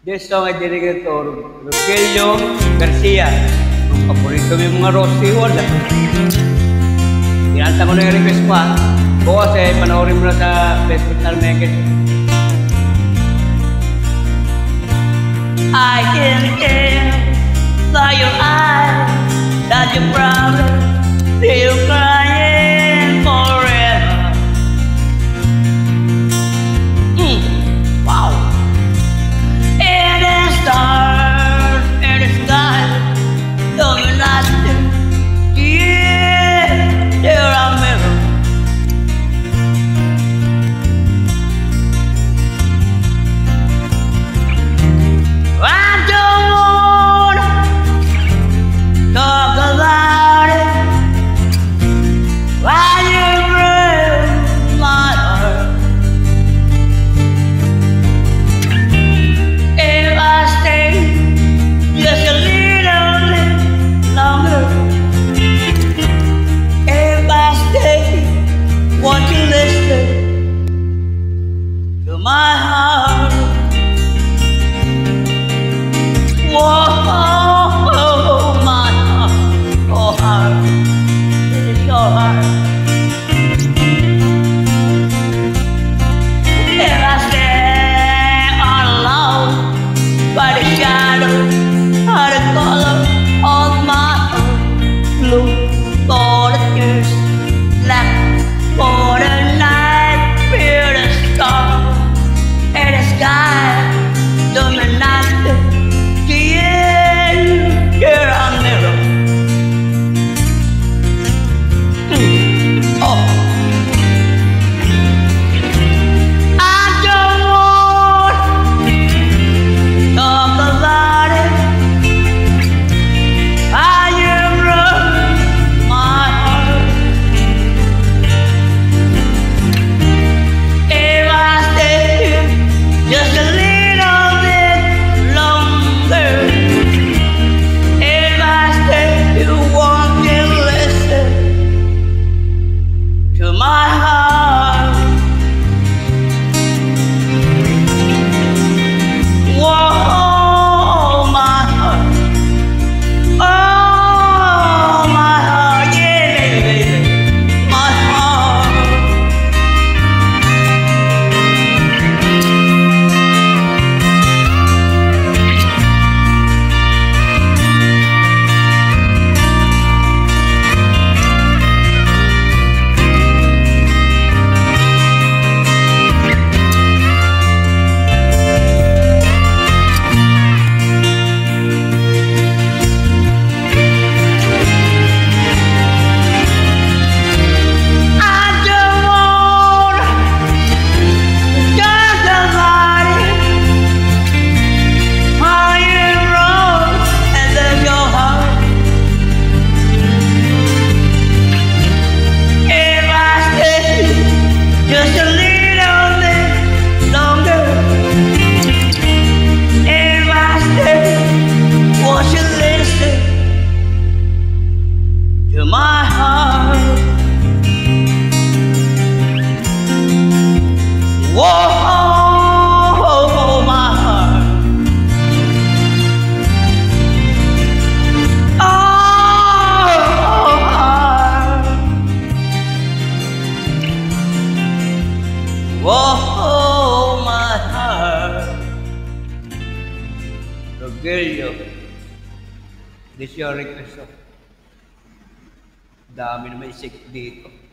This song ay dedicated to Rogelio Garcia. Ang paborito mo yung mga Rossi Wall. Kinanta ko na yung request pa. Bukas panoorin mo na sa Facebook na Mekit. I can tell by your eyes that you probably feel crying forever. Wow. And the stars in the sky don't mean nothing. Yeah, there are mirrors. I don't wanna talk about it. Why you break my heart? If I stay just a little bit longer, if I stay, won't you listen to my heart? Whoa, my heart, oh heart, it is your heart. If I stay all alone by the shadow of the color of my heart, blue for the tears, black for the night, fear the star and the sky, don't mean nothing. You're a mirror. Oh, I don't want to talk about it. How you broke my heart. If I stay here just a little bit longer, you won't listen to my heart. Whoa, my heart. Oh, my heart. Yeah, baby, my heart. Just a little bit longer. If I stay, won't you listen to my heart? Whoa, my heart. Oh, heart. Whoa, my heart. Rogelio, this your request. Dami naman isik dito.